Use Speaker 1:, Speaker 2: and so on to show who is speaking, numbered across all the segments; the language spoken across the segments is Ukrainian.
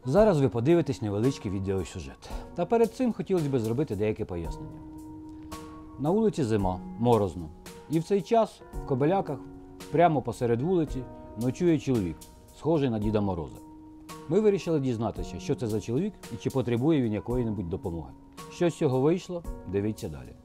Speaker 1: Зараз ви подивитесь невеличкий відеосюжет. Та перед цим хотілося б зробити деяке пояснення. На вулиці зима, морозно. І в цей час в Кобиляках, прямо посеред вулиці, ночує чоловік, схожий на Діда Мороза. Ми вирішили дізнатися, що це за чоловік і чи потребує він якої-небудь допомоги. Що з цього вийшло, дивіться далі.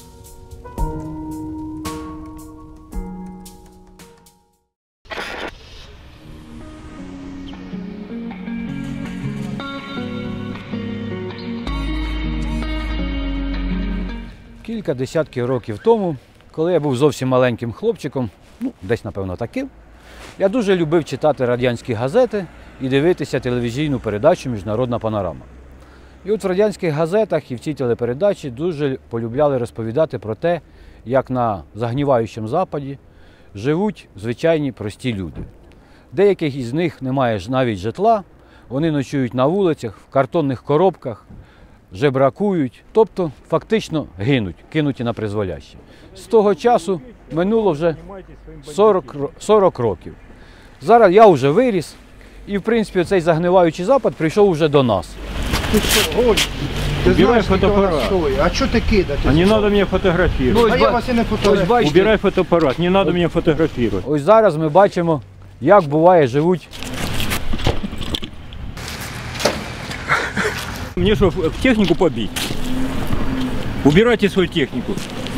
Speaker 1: Кілька десятків років тому, коли я був зовсім маленьким хлопчиком, десь, напевно, таким, я дуже любив читати радянські газети і дивитися телевізійну передачу «Міжнародна панорама». І от в радянських газетах і в цій телепередачі дуже полюбляли розповідати про те, як на загніваючому Западі живуть звичайні прості люди. Деяких із них немає навіть житла, вони ночують на вулицях, в картонних коробках, жебракують, тобто фактично гинуть, кинуті на призволяще. З того часу минуло вже 40 років. Зараз я вже виріс, і в принципі цей загниваючий Запад прийшов вже до нас.
Speaker 2: Ты что, Оль, ты знаешь, фотоаппарат. А что ты кидать?
Speaker 3: А не надо меня фотографировать.
Speaker 2: А я вас и не фотографирую.
Speaker 3: Убирай фотоаппарат, не надо меня фотографировать.
Speaker 1: Ось зараз ми бачимо, як буває живуть.
Speaker 3: Мне что, в технику побить? Убирайте свою технику.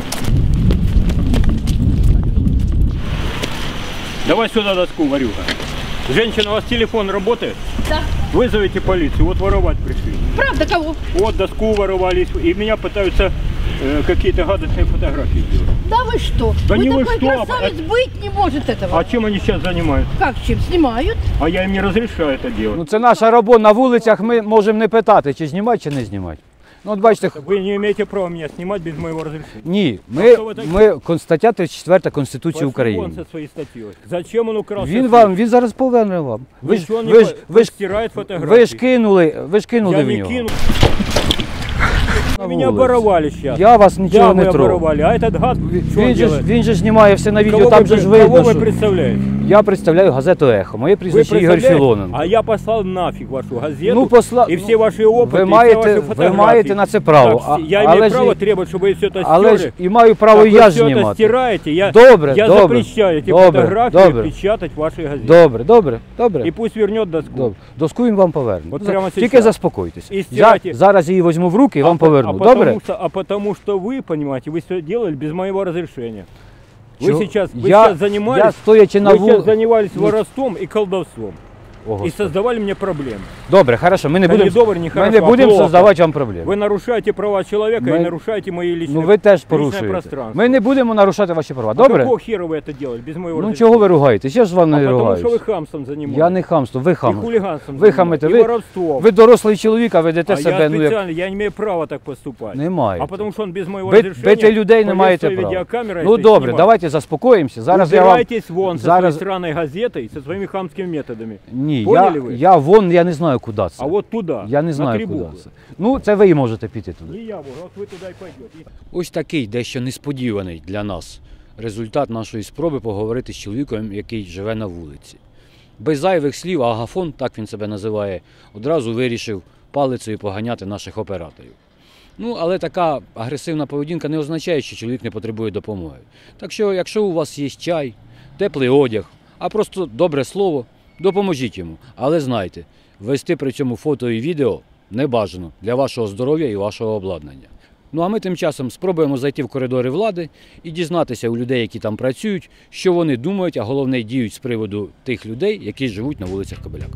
Speaker 3: Давай сюда доску, Варюха. Женщина, у вас телефон работает?
Speaker 4: Да.
Speaker 3: Вызовите полицию, вот воровать пришли.
Speaker 4: Правда, кого?
Speaker 3: Вот доску воровались, и меня пытаются какие-то гадостные фотографии делать.
Speaker 4: Да вы что?
Speaker 3: Да
Speaker 4: вы
Speaker 3: не вы
Speaker 4: такой
Speaker 3: что,
Speaker 4: красавец, быть не может этого.
Speaker 3: А чем они сейчас занимаются?
Speaker 4: Как чем? Снимают?
Speaker 3: А я им не разрешаю это делать.
Speaker 1: Ну, це наша робота на вулицях, ми можемо не питати, чи знімати, чи не знімати. Ну, от бачите,
Speaker 3: Вы не имеете права меня снимать без моего разрешения.
Speaker 1: ні,
Speaker 3: хто ви такі?
Speaker 1: стаття 34 Конституції
Speaker 3: Пошли
Speaker 1: України.
Speaker 3: вон со своей статьей. Зачем он украл?
Speaker 1: Він зараз поверне вам.
Speaker 3: Ничего не стирает фотографии.
Speaker 1: Ви ж кинули
Speaker 3: Я
Speaker 1: в
Speaker 3: не
Speaker 1: нього.
Speaker 3: кинул.
Speaker 1: На
Speaker 3: Меня
Speaker 1: вулиці.
Speaker 3: оборовали сейчас.
Speaker 1: Я вас нічого не трогав.
Speaker 3: оборовали. А этот гад, что он делает?
Speaker 1: Він же знімає все на відео,
Speaker 3: Кого
Speaker 1: там
Speaker 3: вы,
Speaker 1: же ж
Speaker 3: кого
Speaker 1: видно,
Speaker 3: вы
Speaker 1: що...
Speaker 3: представляете?
Speaker 1: Я представляю газету «Ехо». Моє
Speaker 3: Вы
Speaker 1: прізвище Ігор
Speaker 3: представляете?
Speaker 1: Філоненко.
Speaker 3: А я послал нафиг вашу газету
Speaker 1: Ну,
Speaker 3: и все ваши опыты,
Speaker 1: ви
Speaker 3: и все
Speaker 1: маєте,
Speaker 3: ваши
Speaker 1: ви
Speaker 3: фотографии.
Speaker 1: маєте на це право.
Speaker 3: Так, я имею право требовать, чтобы вы все это
Speaker 1: Але ж
Speaker 3: стерли.
Speaker 1: і маю право
Speaker 3: Так,
Speaker 1: і я
Speaker 3: вы все это
Speaker 1: знімати.
Speaker 3: стираете, я
Speaker 1: Добре.
Speaker 3: запрещаю эти фотографии печатать в вашей газете.
Speaker 1: Добре.
Speaker 3: И пусть вернет доску.
Speaker 1: Добре. Доску він вам поверне.
Speaker 3: От прямо
Speaker 1: Тільки
Speaker 3: сейчас.
Speaker 1: заспокойтесь.
Speaker 3: І стирайте.
Speaker 1: Зараз я її візьму в руки і вам поверну. Добре?
Speaker 3: Потому что вы, понимаете, вы все делали без моего разрешения. Вы
Speaker 1: Чого?
Speaker 3: сейчас
Speaker 1: Я
Speaker 3: занимались,
Speaker 1: стоячи на
Speaker 3: вы сейчас
Speaker 1: вулиці.
Speaker 3: занимались воровством и колдовством.
Speaker 1: О,
Speaker 3: И
Speaker 1: Господи.
Speaker 3: создавали мне проблемы.
Speaker 1: Добре, хорошо, ми не
Speaker 3: Це не
Speaker 1: будемо
Speaker 3: добре, не хорошо, а плохо.
Speaker 1: создавати вам проблеми.
Speaker 3: Вы нарушаете права человека
Speaker 1: Мы-
Speaker 3: и нарушаете мои личные,
Speaker 1: Ну ви теж
Speaker 3: личное
Speaker 1: порушуєте.
Speaker 3: пространство.
Speaker 1: Ми не будемо нарушати ваші права.
Speaker 3: А
Speaker 1: Добре?
Speaker 3: какого хера вы это делали без моего
Speaker 1: Ну
Speaker 3: разрешения?
Speaker 1: чого ви ругаєтесь? Я ж вам
Speaker 3: А
Speaker 1: не
Speaker 3: потому
Speaker 1: ругаюсь.
Speaker 3: что вы хамством занимаетесь.
Speaker 1: Я не хамство, ви
Speaker 3: И
Speaker 1: хамите.
Speaker 3: хулиганством
Speaker 1: Ви хамите,
Speaker 3: занимаетесь, и воровством.
Speaker 1: ви дорослий чоловік, а ведете
Speaker 3: А
Speaker 1: себе,
Speaker 3: я
Speaker 1: ну як...
Speaker 3: специально, я не имею права так поступать.
Speaker 1: Не маєте.
Speaker 3: А потому что он без моего
Speaker 1: Бити
Speaker 3: разрешения
Speaker 1: людей не
Speaker 3: полез
Speaker 1: маєте
Speaker 3: своей
Speaker 1: права.
Speaker 3: видеокамерой
Speaker 1: Ну
Speaker 3: и
Speaker 1: добре,
Speaker 3: снимает.
Speaker 1: давайте заспокоїмося. Зараз я вам...
Speaker 3: Убирайтесь вон
Speaker 1: Зараз-
Speaker 3: со своей сраной газетой, со своими хамскими методами.
Speaker 1: Ні,
Speaker 3: Поняли ви?
Speaker 1: я не знаю, куди це.
Speaker 3: А вот туда,
Speaker 1: Я не
Speaker 3: на
Speaker 1: знаю,
Speaker 3: 3
Speaker 1: куди
Speaker 3: буквы.
Speaker 1: це. Ну, це ви і можете піти туди.
Speaker 3: Не я, вот вы туда и пойдете.
Speaker 1: Ось такий дещо несподіваний для нас результат нашої спроби поговорити з чоловіком, який живе на вулиці. Без зайвих слів Агафон, так він себе називає, одразу вирішив палицею поганяти наших операторів. Ну, але така агресивна поведінка не означає, що чоловік не потребує допомоги. Так що, якщо у вас є чай, теплий одяг, а просто добре слово, допоможіть йому. Але знайте, вести при цьому фото і відео не бажано для вашого здоров'я і вашого обладнання. Ну а ми тим часом спробуємо зайти в коридори влади і дізнатися у людей, які там працюють, що вони думають, а головне діють з приводу тих людей, які живуть на вулицях Кобиляк.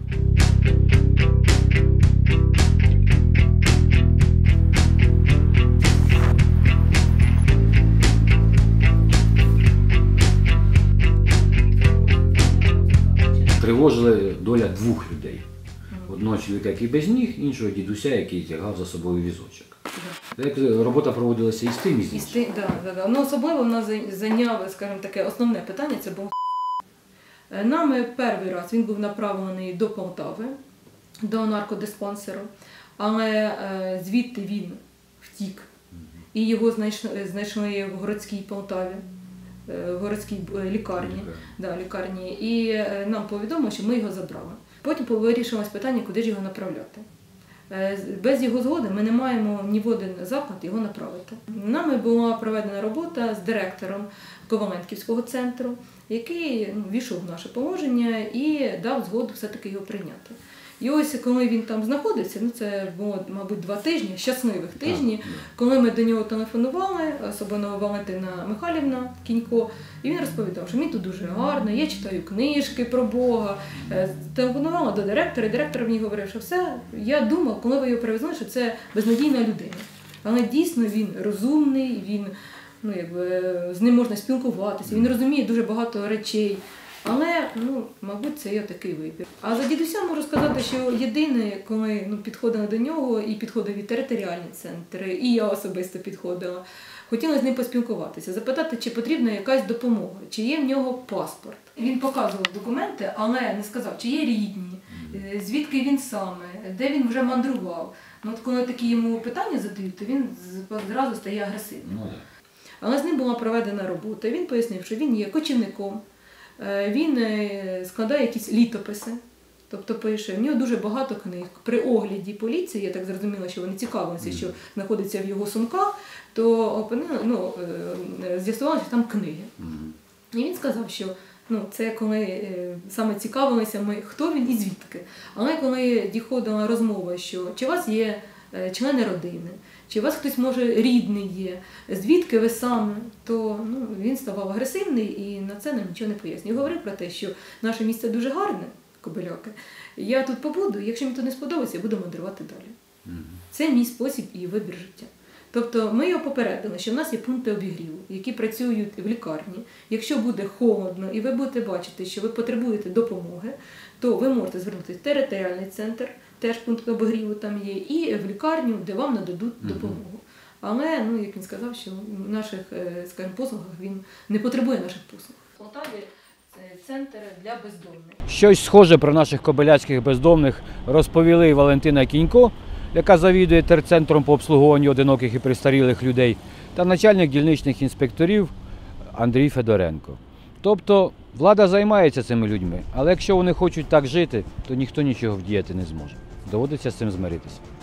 Speaker 1: Тривожила доля двох людей. Одного чоловіка, який без ніг, іншого дідуся, який тягав за собою візочок. Як робота проводилася і з тим, і з іншим?
Speaker 5: Да. Ну, особливо в нас зайняло, скажімо таке, основне питання – це був Нами перший раз він був направлений до Полтави, до наркодиспансеру, але звідти він втік. І його знайшли в городській Полтаві, в городській лікарні. І нам повідомили, що ми його забрали. Потім вирішилось питання, куди ж його направляти. Без його згоди ми не маємо ні в один заклад його направити. Нами була проведена робота з директором Коваленківського центру, який ввійшов в наше положення і дав згоду все-таки його прийняти. І ось коли він там знаходився, це було, мабуть, 2 тижні, щасливих тижні, коли ми до нього телефонували, особливо Валентина Михайлівна Кінько, і він розповідав, що мені тут дуже гарно, я читаю книжки про Бога. Телефонувала до директора, і директор мені говорив, що все, я думав, коли ви його привезли, що це безнадійна людина. Але дійсно він розумний, він, з ним можна спілкуватися, він розуміє дуже багато речей. Але, мабуть, це є такий вибір. А за дідуся можу сказати, що єдине, коли підходили до нього, і підходив і територіальні центри, і я особисто підходила, хотіла з ним поспілкуватися, запитати, чи потрібна якась допомога, чи є в нього паспорт. Він показував документи, але не сказав, чи є рідні, звідки він саме, де він вже мандрував. От коли такі йому питання задають, то він зразу стає агресивним. Але з ним була проведена робота, він пояснив, що він є кочівником. Він складає якісь літописи, тобто пише, в нього дуже багато книг. При огляді поліції, я так зрозуміла, що вони цікавилися, що знаходиться в його сумках, то з'ясувалося, що там книги. І він сказав, що це коли саме цікавилися ми, хто він і звідки. Але коли доходила розмова, що чи у вас є члени родини, чи у вас хтось, може, рідний є, звідки ви саме, то він ставав агресивний і на це нам нічого не пояснює. Говорив про те, що наше місце дуже гарне, Кобиляки, я тут побуду, якщо мені тут не сподобається, я буду мандрувати далі. Це мій спосіб і вибір життя. Тобто ми його попередили, що в нас є пункти обігріву, які працюють в лікарні. Якщо буде холодно і ви будете бачити, що ви потребуєте допомоги, то ви можете звернутися в територіальний центр, теж пункт обігріву там є, і в лікарню, де вам нададуть допомогу. Але, як він сказав, що в наших, послугах він не потребує наших послуг. В Полтаві це центр для бездомних.
Speaker 1: Щось схоже про наших кобиляцьких бездомних розповіли Валентина Кінько, яка завідує терцентром по обслуговуванню одиноких і престарілих людей, та начальник дільничних інспекторів Андрій Федоренко. Тобто влада займається цими людьми, але якщо вони хочуть так жити, то ніхто нічого вдіяти не зможе. Доводиться з цим змиритися.